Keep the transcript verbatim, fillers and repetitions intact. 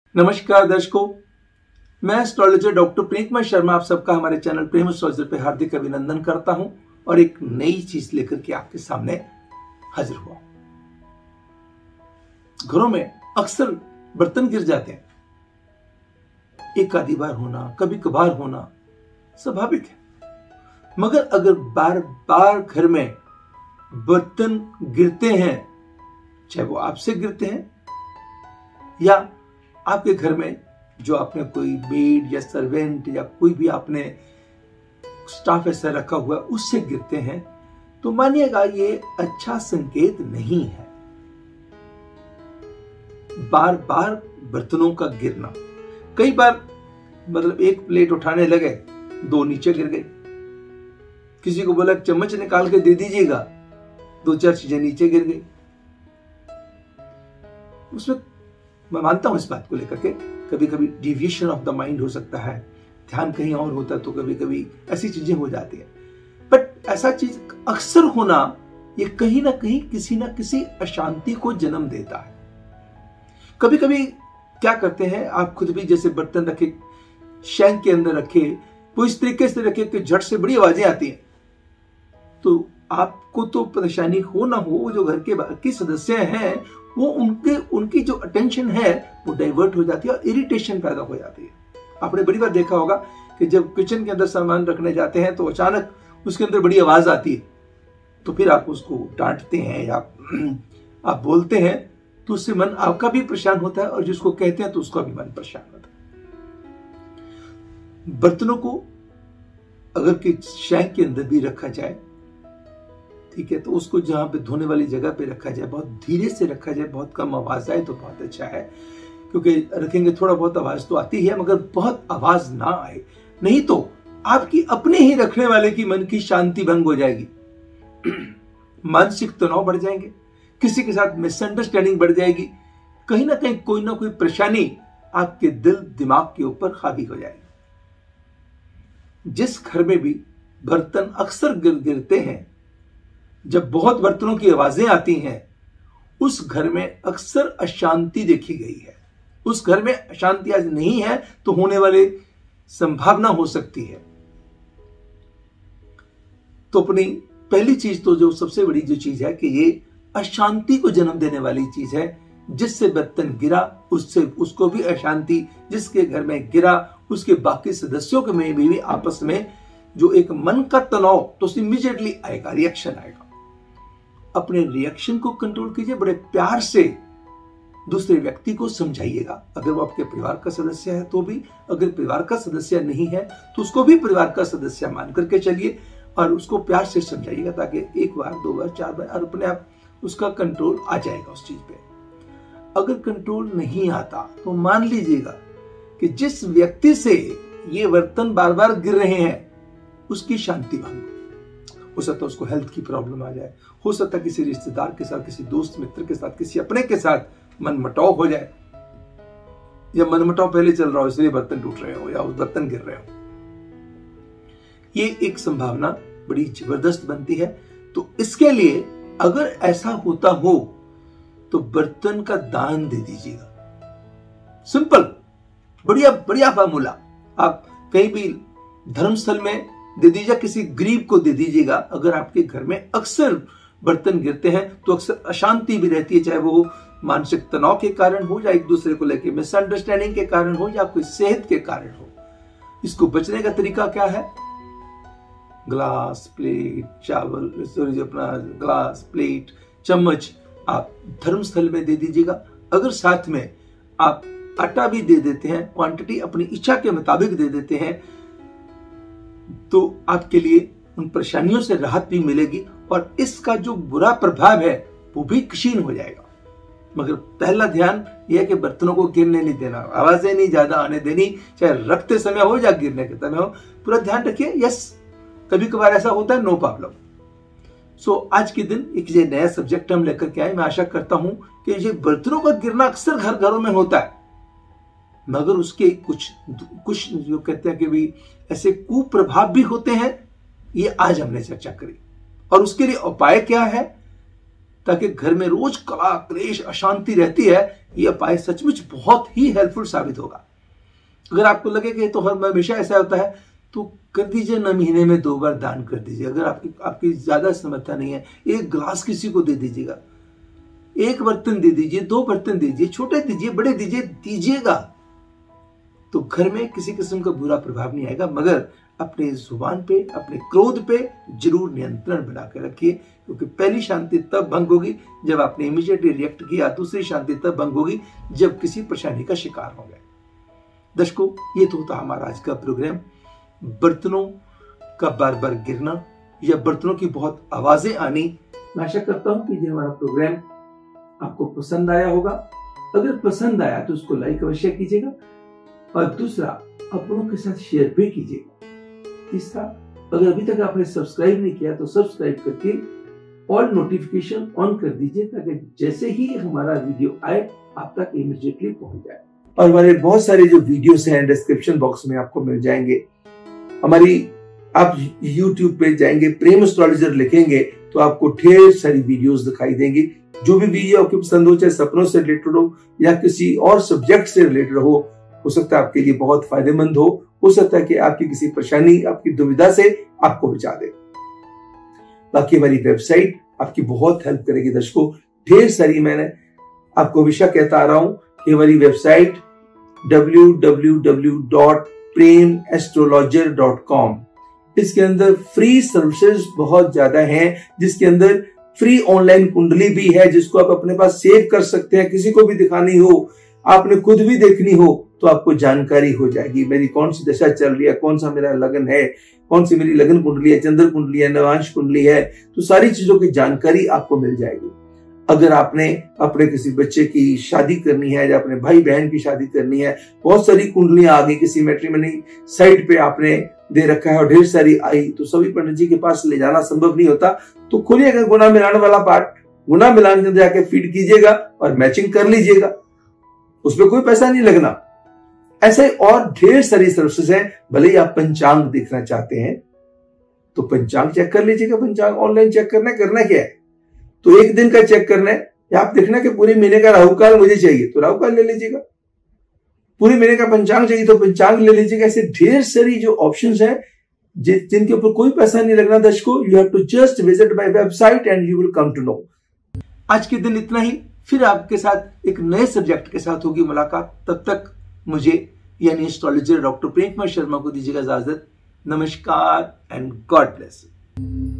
नमस्कार दर्शकों, मैं एस्ट्रोलॉजर डॉक्टर प्रेमकुमार शर्मा आप सबका हमारे चैनल प्रेम एस्ट्रोलॉजर पे हार्दिक अभिनंदन करता हूं और एक नई चीज लेकर के आपके सामने हाजिर हुआ। घरों में अक्सर बर्तन गिर जाते हैं, एक आधी बार होना, कभी कभार होना स्वाभाविक है। मगर अगर बार बार घर में बर्तन गिरते हैं, चाहे वो आपसे गिरते हैं या आपके घर में जो आपने कोई मेड या सर्वेंट या कोई भी आपने स्टाफ ऐसा रखा हुआ है उससे गिरते हैं, तो मानिएगा ये अच्छा संकेत नहीं है। बार बार बर्तनों का गिरना, कई बार मतलब एक प्लेट उठाने लगे, दो नीचे गिर गई। किसी को बोला चम्मच निकाल के दे दीजिएगा, दो चार चीजें नीचे गिर गई। उसमें मैं मानता हूं इस बात को लेकर के कभी कभी डिविएशन ऑफ द माइंड हो सकता है, ध्यान कहीं और होता है, तो कभी कभी ऐसी चीजें हो जाती है। बट ऐसा चीज अक्सर होना ये कहीं ना कहीं किसी ना किसी अशांति को जन्म देता है। कभी कभी क्या करते हैं, आप खुद भी जैसे बर्तन रखे शैंक के अंदर रखे, वो इस तरीके से रखे कि झट से बड़ी आवाजें आती हैं, तो आपको तो परेशानी हो ना हो, जो घर के बाकी सदस्य हैं वो उनके उनकी जो अटेंशन है वो डाइवर्ट हो जाती है और इरिटेशन पैदा हो जाती है। आपने बड़ी बार देखा होगा कि जब किचन के अंदर सामान रखने जाते हैं तो अचानक उसके अंदर बड़ी आवाज आती है, तो फिर आप उसको डांटते हैं या आप बोलते हैं, तो उससे मन आपका भी परेशान होता है और जिसको कहते हैं तो उसका भी मन परेशान होता है। बर्तनों को अगर कि शैंक के अंदर भी रखा जाए, ठीक है, तो उसको जहां पे धोने वाली जगह पे रखा जाए, बहुत धीरे से रखा जाए, बहुत कम आवाज आए तो बहुत अच्छा है, क्योंकि रखेंगे थोड़ा बहुत आवाज तो आती है, मगर बहुत आवाज ना आए, नहीं तो आपकी अपने ही रखने वाले की मन की शांति भंग हो जाएगी। मानसिक तनाव बढ़ जाएंगे, किसी के साथ मिसअंडरस्टैंडिंग बढ़ जाएगी, कहीं ना कहीं कोई ना कोई परेशानी आपके दिल दिमाग के ऊपर हावी हो जाएगी। जिस घर में भी बर्तन अक्सर गिर गिरते हैं, जब बहुत बर्तनों की आवाजें आती हैं, उस घर में अक्सर अशांति देखी गई है। उस घर में अशांति आज नहीं है तो होने वाली संभावना हो सकती है। तो अपनी पहली चीज तो जो सबसे बड़ी जो चीज है कि ये अशांति को जन्म देने वाली चीज है। जिससे बर्तन गिरा उससे उसको भी अशांति, जिसके घर में गिरा उसके बाकी सदस्यों के में भी आपस में जो एक मन का तनाव तो इमीडिएटली आएगा, रिएक्शन आएगा। अपने रिएक्शन को कंट्रोल कीजिए, बड़े प्यार से दूसरे व्यक्ति को समझाइएगा। अगर वो आपके परिवार का सदस्य है तो भी, अगर परिवार का सदस्य नहीं है तो उसको भी परिवार का सदस्य मान करके चलिए और उसको प्यार से समझाइएगा, ताकि एक बार, दो बार, चार बार और अपने आप उसका कंट्रोल आ जाएगा उस चीज पे। अगर कंट्रोल नहीं आता तो मान लीजिएगा कि जिस व्यक्ति से ये बर्तन बार बार गिर रहे हैं उसकी शांति भंग हो सकता है, उसको हेल्थ की प्रॉब्लम आ जाए, हो सकता है किसी रिश्तेदार के साथ, किसी दोस्त मित्र के साथ, किसी अपने के साथ मनमुटाव हो जाए, या मनमुटाव पहले चल रहा हो इसलिए बर्तन टूट रहे हो या उस बर्तन गिर रहे हो। ये एक संभावना बड़ी जबरदस्त बनती है। तो इसके लिए अगर ऐसा होता हो तो बर्तन का दान दे दीजिएगा। सिंपल, बढ़िया बढ़िया फार्मूला। आप कहीं भी धर्मस्थल में दे दीजिए, किसी गरीब को दे दीजिएगा। अगर आपके घर में अक्सर बर्तन गिरते हैं तो अक्सर अशांति भी रहती है, चाहे वो मानसिक तनाव के कारण हो या एक दूसरे को लेकर मिसअंडरस्टैंडिंग के कारण हो या कोई सेहत के कारण हो। इसको बचने का तरीका क्या है? ग्लास, प्लेट, चावल, सॉरी अपना ग्लास, प्लेट, चम्मच आप धर्मस्थल में दे दीजिएगा। अगर साथ में आप आटा भी दे देते हैं, क्वांटिटी अपनी इच्छा के मुताबिक दे देते हैं, तो आपके लिए उन परेशानियों से राहत भी मिलेगी और इसका जो बुरा प्रभाव है वो भी क्षीण हो जाएगा। मगर पहला ध्यान यह है कि बर्तनों को गिरने नहीं देना, आवाजें नहीं ज्यादा आने देनी, चाहे रखते समय हो या गिरने के समय हो, पूरा ध्यान रखिए। यस, कभी कभार ऐसा होता है, नो प्रॉब्लम। सो आज के दिन एक ये नया सब्जेक्ट हम लेकर के आए। मैं आशा करता हूं कि ये बर्तनों का गिरना अक्सर घर घरों में होता है, मगर उसके कुछ कुछ जो कहते हैं कि भी ऐसे कुप्रभाव भी होते हैं, ये आज हमने चर्चा करी। और उसके लिए उपाय क्या है, ताकि घर में रोज कला क्लेश अशांति रहती है, ये उपाय सचमुच बहुत ही हेल्पफुल साबित होगा। अगर आपको लगे कि तो हर हमेशा ऐसा होता है तो कर दीजिए ना, महीने में दो बार दान कर दीजिए। अगर आपकी आपकी ज्यादा समर्था नहीं है, एक गिलास किसी को दे दीजिएगा, एक बर्तन दे दीजिए, दो बर्तन दीजिए, छोटे दीजिए बड़े दीजिए, दीजिएगा तो घर में किसी किस्म का बुरा प्रभाव नहीं आएगा। मगर अपने जुबान पे, अपने क्रोध पे जरूर नियंत्रण बना के रखिए, क्योंकि पहली शांति तब भंग होगी जब आपने इमीडिएटली रिएक्ट किया, दूसरी शांति तब भंग होगी जब किसी परेशानी का शिकार हो गए। दर्शकों, ये तो होता हमारा आज का प्रोग्राम। बर्तनों का बार बार गिरना या बर्तनों की बहुत आवाजें आनी, मैं आशा करता हूं कि ये हमारा प्रोग्राम आपको पसंद आया होगा। अगर पसंद आया तो उसको लाइक अवश्य कीजिएगा और दूसरा अपनों के साथ शेयर भी कीजिएगा। तीसरा, अगर अभी तक आपने सब्सक्राइब नहीं किया तो सब्सक्राइब करके ऑल नोटिफिकेशन ऑन कर दीजिए, ताकि जैसे ही हमारा वीडियो आए आप तक इमीडिएटली पहुंच जाए। और हमारे बहुत सारे जो वीडियोस हैं डिस्क्रिप्शन बॉक्स में आपको मिल जाएंगे। हमारी आप यूट्यूब पे जाएंगे, प्रेम एस्ट्रोलॉजर लिखेंगे तो आपको ढेर सारी वीडियोस दिखाई देंगी। जो भी वीडियो आपको पसंद हो, चाहे सपनों से रिलेटेड हो या किसी और सब्जेक्ट से रिलेटेड हो हो सकता है आपके लिए बहुत फायदेमंद हो हो सकता है कि आपकी किसी परेशानी, आपकी दुविधा से आपको बचा दे। बाकी हमारी वेबसाइट आपकी बहुत हेल्प करेगी दर्शकों। ढेर सारी, मैंने आपको हमेशा कहता आ रहा हूं कि हमारी website W W W dot Prem astrologer dot com, इसके अंदर फ्री सर्विसेज बहुत ज्यादा हैं, जिसके अंदर फ्री ऑनलाइन कुंडली भी है जिसको आप अपने पास सेव कर सकते हैं। किसी को भी दिखानी हो, आपने खुद भी देखनी हो तो आपको जानकारी हो जाएगी मेरी कौन सी दशा चल रही है, कौन सा मेरा लगन है, कौन सी मेरी लगन कुंडली है, चंद्र कुंडली है, नवांश कुंडली है, तो सारी चीजों की जानकारी आपको मिल जाएगी। अगर आपने अपने किसी बच्चे की शादी करनी है या अपने भाई बहन की शादी करनी है, बहुत सारी कुंडलियां आ गई, किसी मैट्रिमनी साइट पे आपने दे रखा है और ढेर सारी आई, तो सभी पंडित जी के पास ले जाना संभव नहीं होता। तो खोलिए अगर गुना मिलान वाला पार्ट, गुना मिलान के अंदर जाके फीड कीजिएगा और मैचिंग कर लीजिएगा, उसमें कोई पैसा नहीं लगना। ऐसे और ढेर सारी सर्विसेज हैं। भले ही आप पंचांग देखना चाहते हैं तो पंचांग चेक कर लीजिएगा। पंचांग ऑनलाइन चेक करना करना क्या है, तो एक दिन का चेक करना है या आप देखना कि पूरे महीने का राहु काल मुझे चाहिए तो राहु काल ले लीजिएगा, पूरे महीने का पंचांग चाहिए तो पंचांग ले लीजिएगा। ऐसे ढेर सारी जो ऑप्शंस हैं जिनके ऊपर कोई पैसा नहीं लगना दर्शकों। You have to just visit my website and you will come to know. आज के दिन इतना ही, फिर आपके साथ एक नए सब्जेक्ट के साथ होगी मुलाकात। तब तक मुझे यानी एस्ट्रोलॉजर डॉक्टर प्रेम कुमार शर्मा को दीजिएगा इजाजत। नमस्कार एंड गॉड ब्लेस।